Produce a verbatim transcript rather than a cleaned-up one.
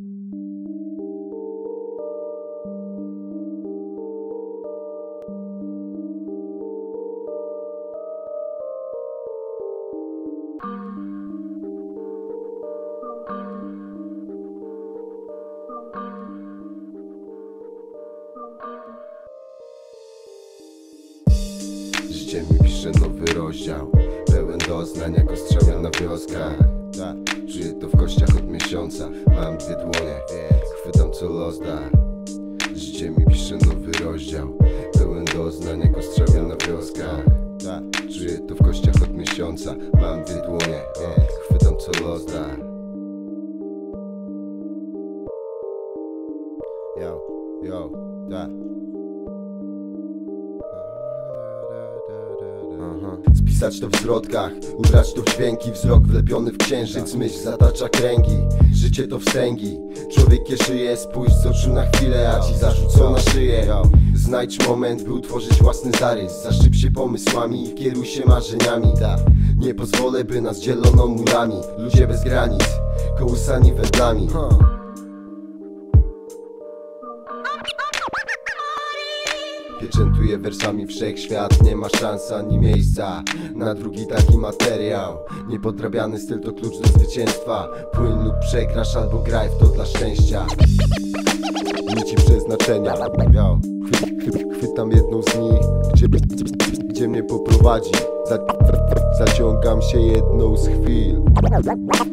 Życie mi pisze nowy rozdział, pełen doznań jak ostrzały na wioskach. Czuję to w kościach od miesiąca. Mam dwie dłonie, chwytam co los da. Życie mi pisze nowy rozdział, pełen doznań jak ostrzały na wioskach. Czuję to w kościach od miesiąca. Mam dwie dłonie, chwytam co los da. Yo, yo, da. Spisać to w zwrotkach, ubrać to w dźwięki. Wzrok wlepiony w księżyc, myśl zatacza kręgi. Życie to wstęgi, człowiek je szyje. Spójrz z oczu na chwilę, a ci zarzucą na szyję. Znajdź moment, by utworzyć własny zarys. Zaszczyp się pomysłami i kieruj się marzeniami. Nie pozwolę, by nas dzielono murami. Ludzie bez granic, kołysani wędlami. Pieczętuję wersami wszechświat. Nie ma szans ani miejsca na drugi taki materiał. Niepodrabiany styl to klucz do zwycięstwa. Płyń lub przegrasz, albo graj w to dla szczęścia. Nici przeznaczenia. Chwytam jedną z nich, gdzie, gdzie mnie poprowadzi. Zaciągam się jedną z chwil.